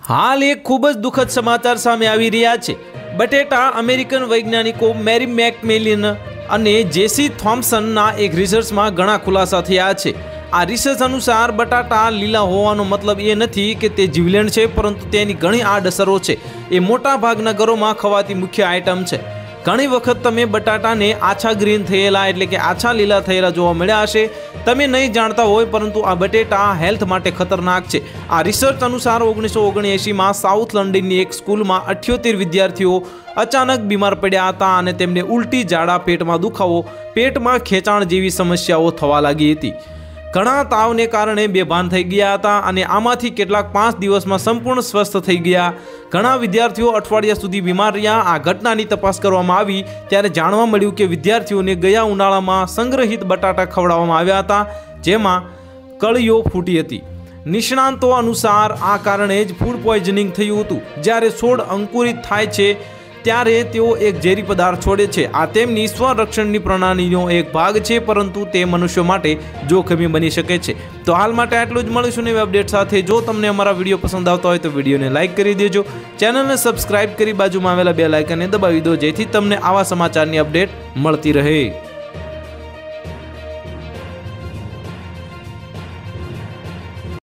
હાલ એક ખૂબ જ દુઃખદ સમાચાર સામે આવી રહ્યા છે। બટેટા અમેરિકન વૈજ્ઞાનિકો મેરી મેકમિલન અને જેસી થોમ્પસનના એક રિસર્ચમાં ઘણા ખુલાસા થયા છે। આ રિસર્ચ અનુસાર બટાટા લીલા હોવાનો મતલબ એ નથી કે તે જીવલેણ છે, પરંતુ તેની ઘણી આડઅસરો છે। એ મોટા ભાગના ઘરોમાં ખવાતી મુખ્ય આઇટમ છે। ઘણી વખત તમે બટાટાને આછા ગ્રીન થયેલા એટલે કે આછા લીલા થયેલા જોવા મળ્યા હશે। તમે નહીં જાણતા હોય, પરંતુ આ બટેટા હેલ્થ માટે ખતરનાક છે। આ રિસર્ચ અનુસાર 1979માં સાઉથ લંડનની એક સ્કૂલમાં 78 વિદ્યાર્થીઓ અચાનક બીમાર પડ્યા હતા અને તેમને ઉલટી, ઝાડા, પેટમાં દુખાવો, પેટમાં ખેંચાણ જેવી સમસ્યાઓ થવા લાગી હતી। ઘણા તાવને કારણે બેભાન થઈ ગયા હતા અને આમાંથી કેટલાક 5 દિવસમાં સંપૂર્ણ સ્વસ્થ થઈ ગયા। ઘણા વિદ્યાર્થીઓ અઠવાડિયા સુધી બીમાર રહ્યા। આ ઘટનાની તપાસ કરવામાં આવી ત્યારે જાણવા મળ્યું કે વિદ્યાર્થીઓને ગયા ઉનાળામાં સંગ્રહિત બટાટા ખવડાવવામાં આવ્યા હતા, જેમાં કળીઓ ફૂટી હતી। નિષ્ણાંતો અનુસાર આ કારણે જ ફૂડ પોઈઝનિંગ થયું હતું। જ્યારે છોડ અંકુરિત થાય છે ત્યારે તેઓ એક ઝેરી પદાર્થ છોડે છે। આ તેમની સ્વરક્ષણની પ્રણાલીનો એક ભાગ છે, પરંતુ તે મનુષ્યો માટે જોખમી બની શકે છે। તો હાલ માટે આટલું જ। મળીશું નવી અપડેટ સાથે। જો તમને અમારા વિડીયો પસંદ આવતા હોય તો વિડીયોને લાઇક કરી દેજો, ચેનલને સબસ્ક્રાઇબ કરી બાજુમાં આવેલા બેલ આઇકનને દબાવી દો, જેથી તમને આવા સમાચારની અપડેટ મળતી રહે।